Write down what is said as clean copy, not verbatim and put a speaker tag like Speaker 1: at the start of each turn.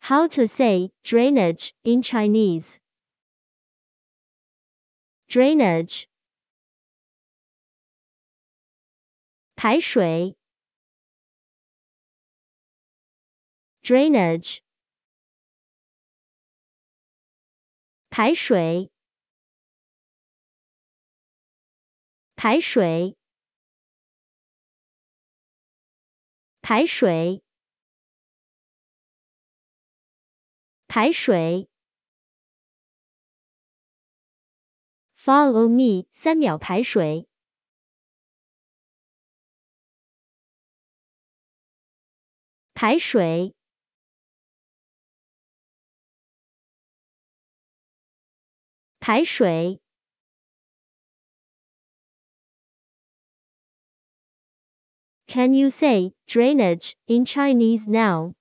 Speaker 1: How to say drainage in Chinese. Drainage. 排水 drainage 排水排水排水排水 Follow me 3秒排水排水排水 Can you say drainage in Chinese now?